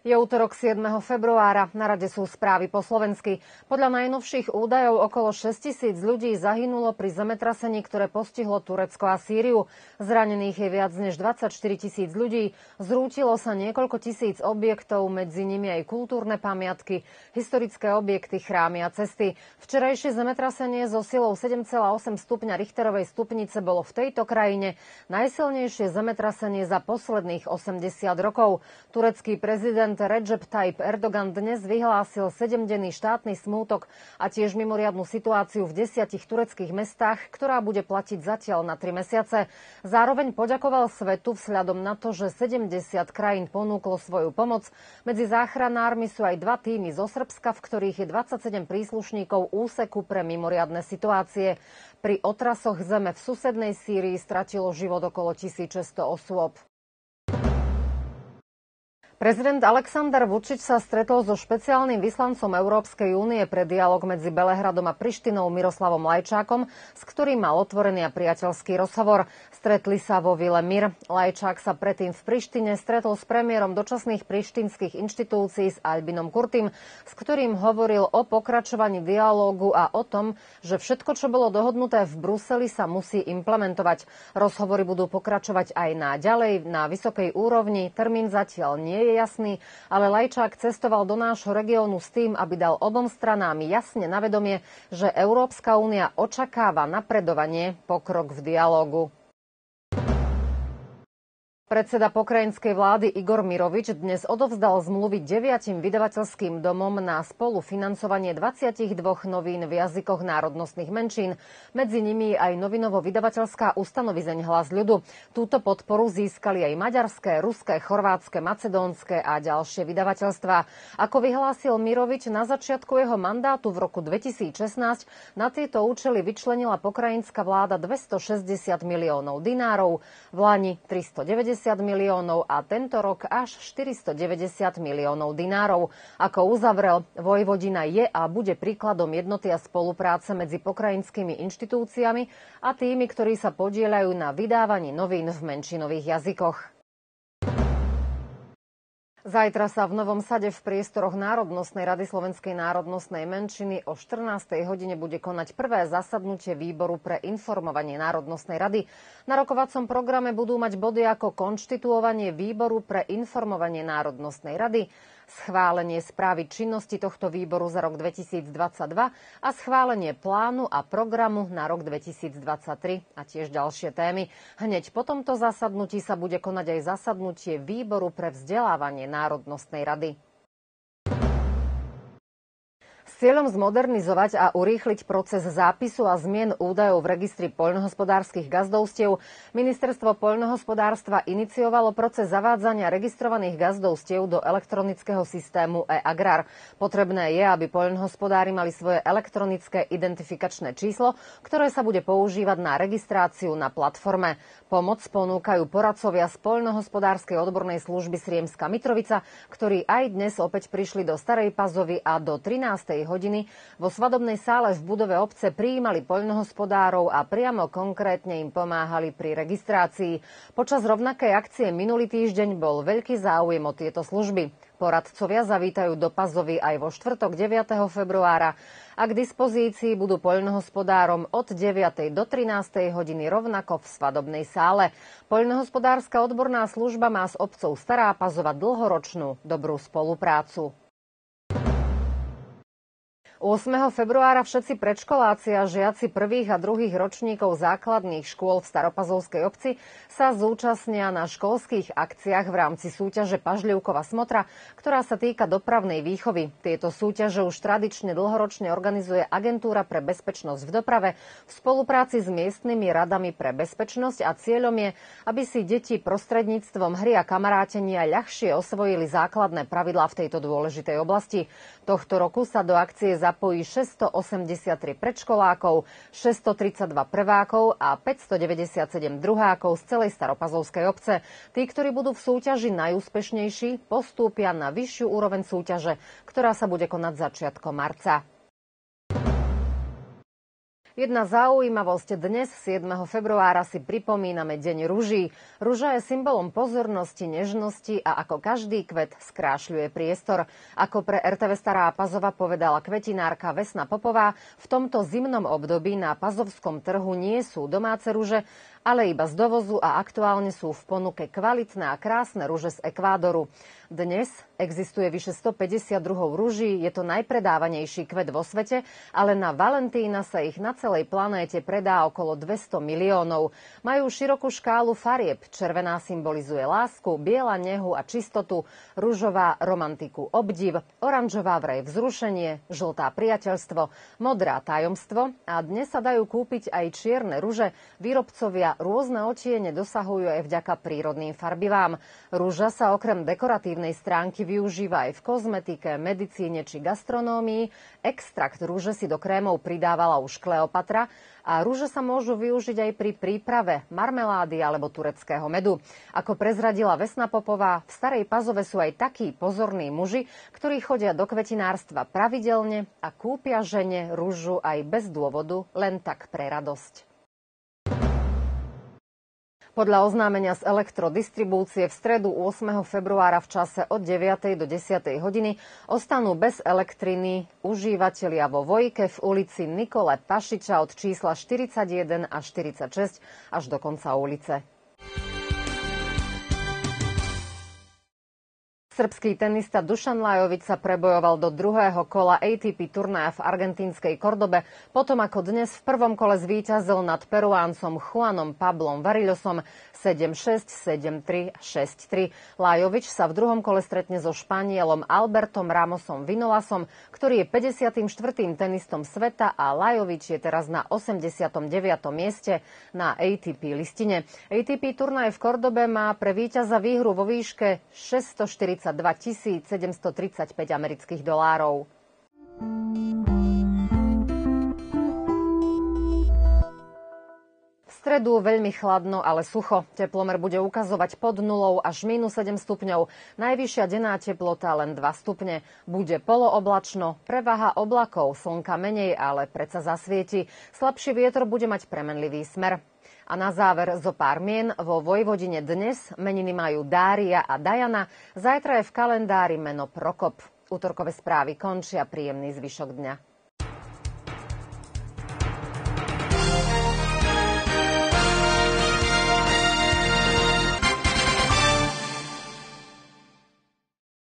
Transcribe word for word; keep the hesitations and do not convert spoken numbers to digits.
Je útorok siedmeho februára, na rade sú správy po slovensky. Podľa najnovších údajov okolo šesťtisíc ľudí zahynulo pri zemetrasení, ktoré postihlo Turecko a Sýriu. Zranených je viac než dvadsaťštyri tisíc ľudí. Zrútilo sa niekoľko tisíc objektov, medzi nimi aj kultúrne pamiatky, historické objekty, chrámy a cesty. Včerajšie zemetrasenie so silou sedem celá osem stupňa Richterovej stupnice bolo v tejto krajine najsilnejšie zemetrasenie za posledných osemdesiat rokov. Turecký prezident Recep Tayyip Erdogan dnes vyhlásil sedemdenný štátny smútok a tiež mimoriadnu situáciu v desiatich tureckých mestách, ktorá bude platiť zatiaľ na tri mesiace. Zároveň poďakoval svetu vzhľadom na to, že sedemdesiat krajín ponúklo svoju pomoc. Medzi záchranármi sú aj dva tímy zo Srbska, v ktorých je dvadsaťsedem príslušníkov úseku pre mimoriadne situácie. Pri otrasoch zeme v susednej Sýrii stratilo život okolo tisícšesťsto osôb. Prezident Aleksandar Vučić sa stretol so špeciálnym vyslancom Európskej únie pre dialog medzi Belehradom a Prištinou Miroslavom Lajčákom, s ktorým mal otvorený a priateľský rozhovor. Stretli sa vo Vile Mir. Lajčák sa predtým v Prištine stretol s premiérom dočasných prištinských inštitúcií s Albinom Kurtim, s ktorým hovoril o pokračovaní dialógu a o tom, že všetko, čo bolo dohodnuté v Bruseli, sa musí implementovať. Rozhovory budú pokračovať aj na ďalej na vysokej úrovni. Termín zatiaľ nie je jasný, ale Lajčák cestoval do nášho regiónu s tým, aby dal obom stranám jasne na vedomie, že Európska únia očakáva napredovanie, pokrok v dialógu. Predseda pokrajinskej vlády Igor Mirovič dnes odovzdal zmluvy deviatim vydavateľským domom na spolufinancovanie dvadsaťdva novín v jazykoch národnostných menšín. Medzi nimi aj novinovo-vydavateľská ustanovizeň Hlas ľudu. Túto podporu získali aj maďarské, ruské, chorvátske, macedónske a ďalšie vydavateľstvá. Ako vyhlásil Mirovič, na začiatku jeho mandátu v roku dvetisícšestnásť na tieto účely vyčlenila pokrajinská vláda dvestošesťdesiat miliónov dinárov, v lani tristodeväťdesiat miliónov a tento rok až štyristodeväťdesiat miliónov dinárov. Ako uzavrel, Vojvodina je a bude príkladom jednoty a spolupráce medzi pokrajinskými inštitúciami a tými, ktorí sa podieľajú na vydávaní novín v menšinových jazykoch. Zajtra sa v Novom Sade v priestoroch Národnostnej rady Slovenskej národnostnej menšiny o štrnástej hodine bude konať prvé zasadnutie výboru pre informovanie Národnostnej rady. Na rokovacom programe budú mať body ako konštituovanie výboru pre informovanie Národnostnej rady, schválenie správy činnosti tohto výboru za rok dvetisícdvadsaťdva a schválenie plánu a programu na rok dvetisícdvadsaťtri a tiež ďalšie témy. Hneď po tomto zasadnutí sa bude konať aj zasadnutie výboru pre vzdelávanie Národnostnej rady. S cieľom zmodernizovať a urýchliť proces zápisu a zmien údajov v registri poľnohospodárskych gazdovstiev Ministerstvo poľnohospodárstva iniciovalo proces zavádzania registrovaných gazdovstiev do elektronického systému e-Agrar. Potrebné je, aby poľnohospodári mali svoje elektronické identifikačné číslo, ktoré sa bude používať na registráciu na platforme. Pomoc ponúkajú poradcovia z poľnohospodárskej odbornej služby Sriemska Mitrovica, ktorí aj dnes opäť prišli do Starej Pazovy a do trinástej hodiny vo svadobnej sále v budove obce prijímali poľnohospodárov a priamo konkrétne im pomáhali pri registrácii. Počas rovnakej akcie minulý týždeň bol veľký záujem o tieto služby. Poradcovia zavítajú do Pazovy aj vo štvrtok deviateho februára a k dispozícii budú poľnohospodárom od deviatej do trinástej hodiny rovnako v svadobnej sále. Poľnohospodárska odborná služba má s obcou Stará Pazova dlhoročnú dobrú spoluprácu. ôsmeho februára všetci predškoláci a žiaci prvých a druhých ročníkov základných škôl v Staropazovskej obci sa zúčastnia na školských akciách v rámci súťaže Pažľivkova smotra, ktorá sa týka dopravnej výchovy. Tieto súťaže už tradične dlhoročne organizuje Agentúra pre bezpečnosť v doprave v spolupráci s miestnymi radami pre bezpečnosť a cieľom je, aby si deti prostredníctvom hry a kamarátenia ľahšie osvojili základné pravidlá v tejto dôležitej oblasti. Tohto roku sa do akcie zapojí šesťstoosemdesiattri predškolákov, šesťstotridsaťdva prvákov a päťstodeväťdesiatsedem druhákov z celej Staropazovskej obce. Tí, ktorí budú v súťaži najúspešnejší, postúpia na vyššiu úroveň súťaže, ktorá sa bude konať začiatkom marca. Jedna zaujímavosť. Dnes, siedmeho februára, si pripomíname Deň ruží. Ruža je symbolom pozornosti, nežnosti a ako každý kvet skrášľuje priestor. Ako pre er té vé Stará Pazova povedala kvetinárka Vesna Popová, v tomto zimnom období na pazovskom trhu nie sú domáce ruže, ale iba z dovozu a aktuálne sú v ponuke kvalitné a krásne ruže z Ekvádoru. Dnes existuje vyše stopäťdesiat druhov ruží, je to najpredávanejší kvet vo svete, ale na Valentína sa ich na celej planéte predá okolo dvesto miliónov. Majú širokú škálu farieb, červená symbolizuje lásku, biela nehu a čistotu, ružová romantiku obdiv, oranžová vraj vzrušenie, žltá priateľstvo, modrá tajomstvo a dnes sa dajú kúpiť aj čierne ruže. Výrobcovia rôzne odtiene dosahujú aj vďaka prírodným farbivám. Ruža sa okrem dekoratívnej stránky využíva aj v kozmetike, medicíne či gastronómii. Extrakt ruže si do krémov pridávala už Kleopatra a ruže sa môžu využiť aj pri príprave marmelády alebo tureckého medu. Ako prezradila Vesna Popová, v Starej Pazove sú aj takí pozorní muži, ktorí chodia do kvetinárstva pravidelne a kúpia žene ružu aj bez dôvodu, len tak pre radosť. Podľa oznámenia z elektrodistribúcie v stredu ôsmeho februára v čase od deviatej do desiatej hodiny ostanú bez elektriny užívatelia vo Vojke v ulici Nikole Pašiča od čísla štyridsaťjeden a štyridsaťšesť až do konca ulice. Srbský tenista Dušan Lajović sa prebojoval do druhého kola á té pé turnaja v argentínskej Kordobe, potom ako dnes v prvom kole zvíťazil nad Peruáncom Juanom Pablom Varillosom sedem šesť, sedem tri, šesť tri. Lajović sa v druhom kole stretne so Španielom Albertom Ramosom Vinolasom, ktorý je päťdesiatym štvrtým tenistom sveta a Lajović je teraz na osemdesiatom deviatom mieste na á té pé listine. á té pé turnaj v Kordobe má pre víťaza výhru vo výške šesťstoštyridsaťdva tisíc sedemstotridsaťpäť amerických dolárov. V stredu veľmi chladno, ale sucho. Teplomer bude ukazovať pod nulou až mínus sedem stupňov. Najvyššia denná teplota len dva stupne. Bude polooblačno, prevaha oblakov, slnka menej, ale predsa zasvieti. Slabší vietor bude mať premenlivý smer. A na záver zo pár mien. Vo Vojvodine dnes meniny majú Dária a Dajana. Zajtra je v kalendári meno Prokop. Útorkové správy končia. Príjemný zvyšok dňa.